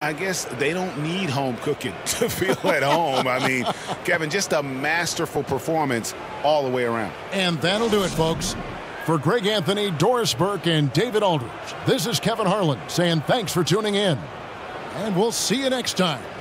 I guess they don't need home cooking to feel at home. I mean, Kevin, just a masterful performance all the way around. And that'll do it, folks. For Greg Anthony, Doris Burke, and David Aldridge, this is Kevin Harlan saying thanks for tuning in. And we'll see you next time